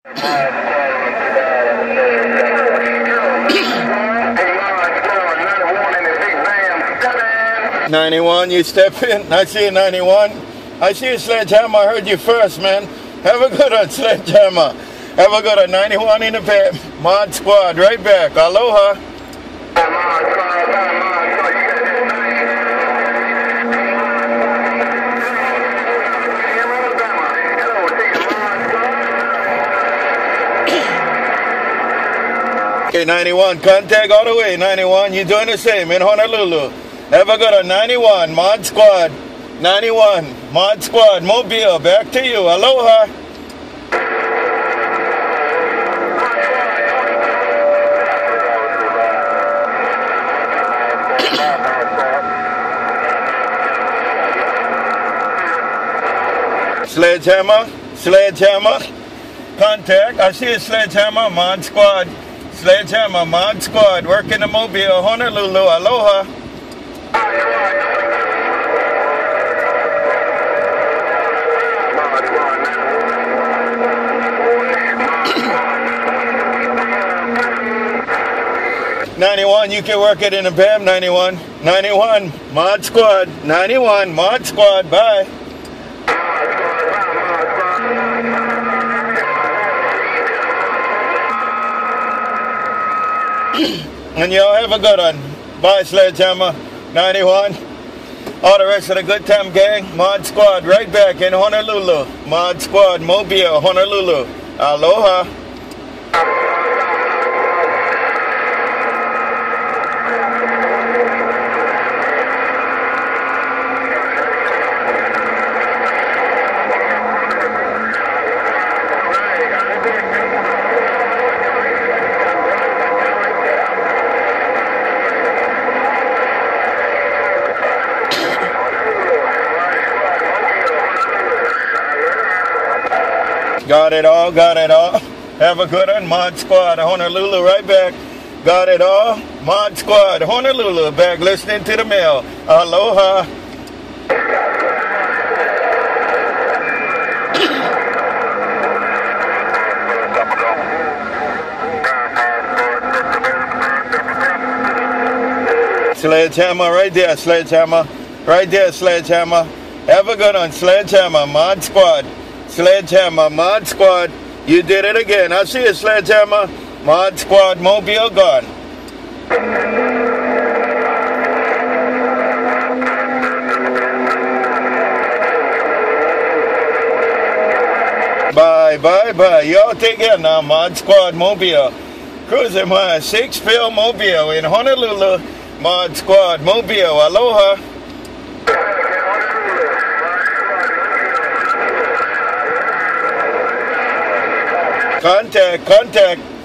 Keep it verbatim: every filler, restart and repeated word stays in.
ninety-one, you step in. I see you, ninety-one. I see you, Sledgehammer. I heard you first, man. Have a good one, Sledgehammer. Have a good one. ninety-one in the pit. Mod Squad, right back. Aloha. Okay, ninety-one, contact all the way. ninety-one, you're doing the same in Honolulu. Have a good one. ninety-one, Mod Squad. ninety-one, Mod Squad, Mobile, back to you. Aloha. Sledgehammer, Sledgehammer, contact. I see a Sledgehammer, Mod Squad. Sledgehammer, Mod Squad, working the Mobile, Honolulu. Aloha. ninety-one, you can work it in the B A M, ninety-one. ninety-one, Mod Squad. ninety-one, Mod Squad, bye. And y'all have a good one. Bye, Sledgehammer. ninety-one. All the rest of the Good Time Gang, Mod Squad, right back in Honolulu. Mod Squad, Mobile, Honolulu. Aloha. Got it all, got it all. Have a good one, Mod Squad, Honolulu, right back. Got it all, Mod Squad, Honolulu, back listening to the mail. Aloha. Sledgehammer, right there, Sledgehammer. Right there, Sledgehammer. Have a good one, Sledgehammer, Mod Squad. Sledgehammer, Mod Squad, you did it again. I see you, Sledgehammer, Mod Squad, Mobile gone. Bye, bye, bye. Y'all take care now, Mod Squad, Mobile. Cruising my six fill Mobile in Honolulu, Mod Squad, Mobile. Aloha. Contact, contact.